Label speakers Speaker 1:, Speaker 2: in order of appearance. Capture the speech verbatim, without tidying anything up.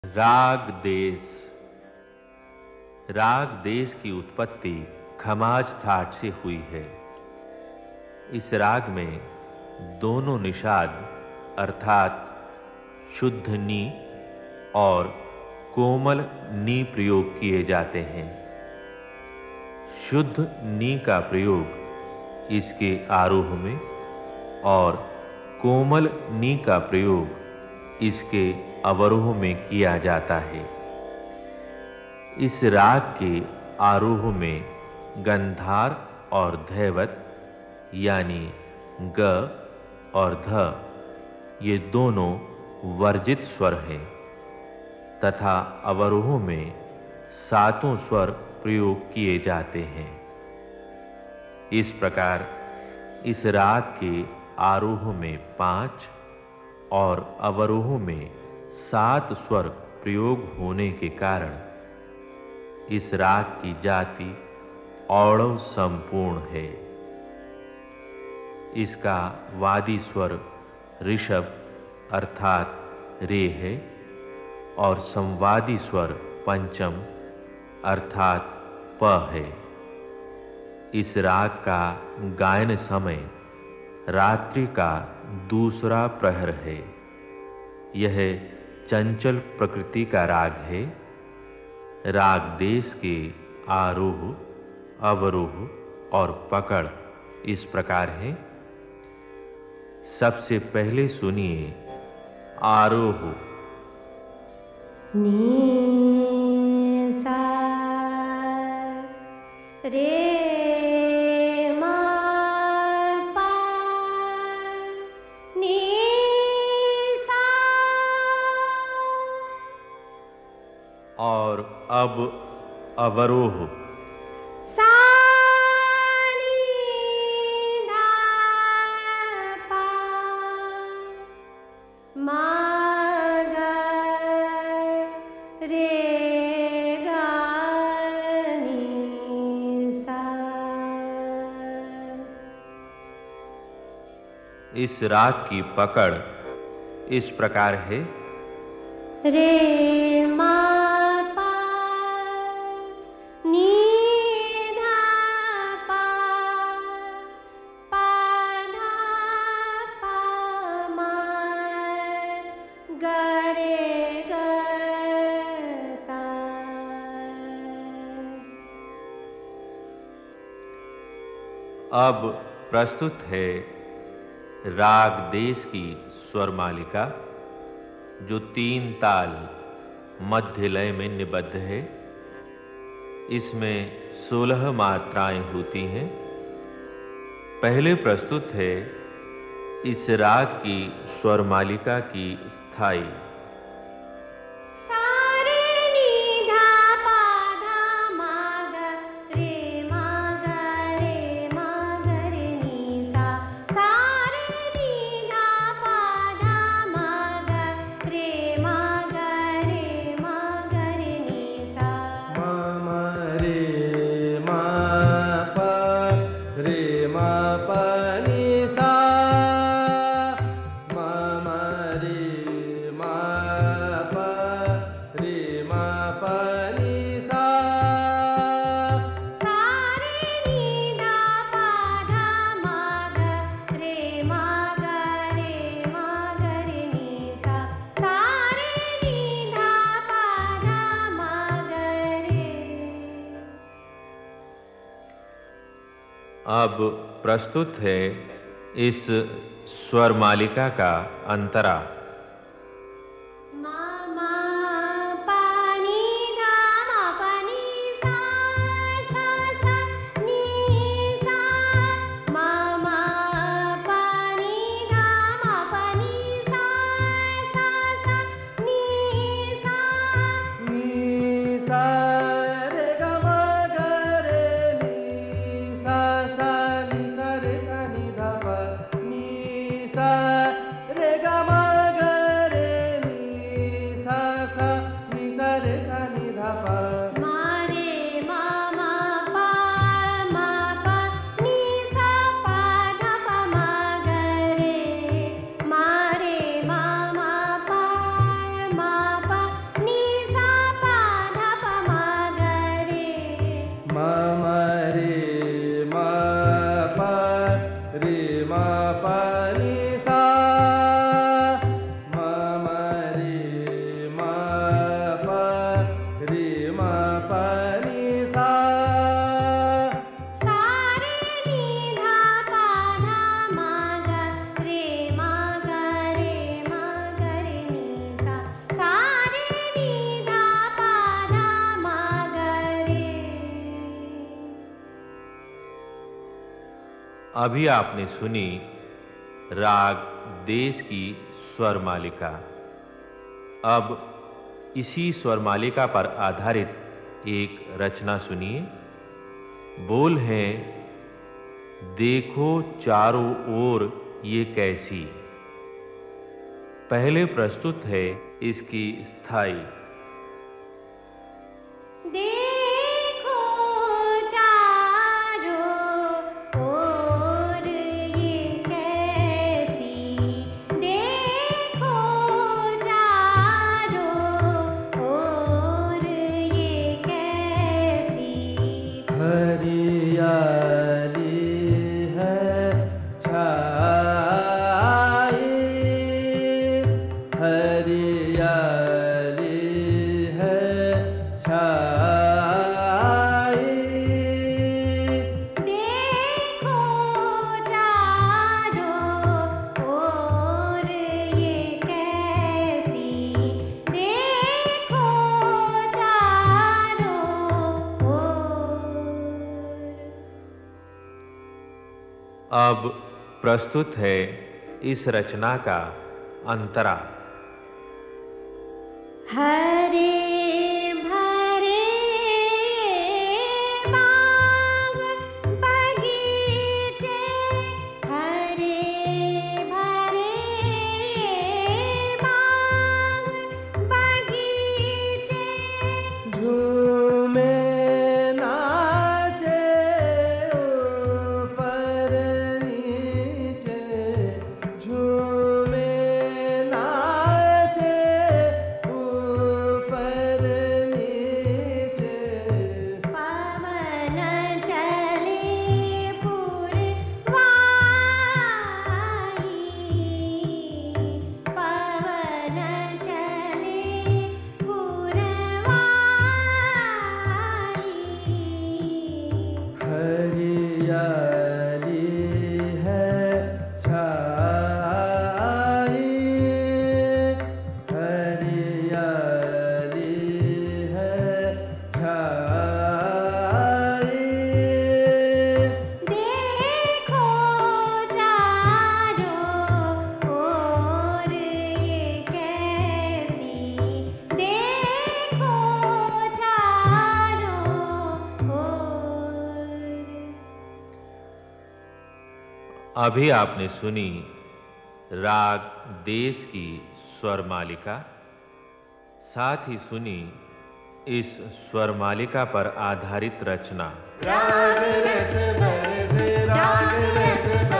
Speaker 1: राग देश। राग देश की उत्पत्ति खमाज ठाट से हुई है। इस राग में दोनों निषाद अर्थात शुद्ध नी और कोमल नी प्रयोग किए जाते हैं। शुद्ध नी का प्रयोग इसके आरोह में और कोमल नी का प्रयोग इसके अवरोह में किया जाता है। इस राग के आरोह में गंधार और धैवत यानी ग और ध ये दोनों वर्जित स्वर हैं तथा अवरोह में सातों स्वर प्रयोग किए जाते हैं। इस प्रकार इस राग के आरोह में पांच और अवरोह में सात स्वर प्रयोग होने के कारण इस राग की जाति औड़व संपूर्ण है। इसका वादी स्वर ऋषभ अर्थात रे है और संवादी स्वर पंचम अर्थात प है। इस राग का गायन समय रात्रि का दूसरा प्रहर है। यह चंचल प्रकृति का राग है। राग देश के आरोह, अवरोह और पकड़ इस प्रकार है। सबसे पहले सुनिए आरोह।
Speaker 2: नी सा रे
Speaker 1: और अब अवरोह।
Speaker 2: सा नी धा पा मा गा रे गा नी सा।
Speaker 1: इस राग की पकड़ इस प्रकार है।
Speaker 2: रे मा
Speaker 1: अब प्रस्तुत है राग देश की स्वर मालिका जो तीन ताल मध्य लय में निबद्ध है। इसमें सोलह मात्राएं होती हैं। पहले प्रस्तुत है इस राग की स्वर मालिका की स्थाई। अब प्रस्तुत है इस स्वर मालिका का अंतरा।
Speaker 3: Re ga ma
Speaker 1: अभी आपने सुनी राग देश की स्वर मालिका। अब इसी स्वर मालिका पर आधारित एक रचना सुनिए। बोल हैं देखो चारों ओर ये कैसी। पहले प्रस्तुत है इसकी स्थाई।
Speaker 2: देखो चारों ओर ये कैसी, देखो चारों ओर ये कैसी।
Speaker 3: हरियाली है छाई, हरियाली है छाई।
Speaker 2: देखो चारों ओर ये कैसी, देखो चारों ओर।
Speaker 1: अब प्रस्तुत है इस रचना का अंतरा।
Speaker 2: हरे भरे बाग बगीचे, हरे भरे बाग बगीचे।
Speaker 3: झूमे नाचे ऊपर नीचे, झूमे नाचे ऊपर नीचे।
Speaker 2: पवन चले पुरवाई, पवन चले पुरवाई।
Speaker 3: हरियाली है छाई, हरियाली है छाई।
Speaker 2: देखो चारों ओर ये कैसी, देखो चारों ओर।
Speaker 1: अभी आपने सुनी राग देश की स्वर मालिका। साथ ही सुनी इस स्वर मालिका पर आधारित रचना।
Speaker 3: राग रस बरसे, राग रस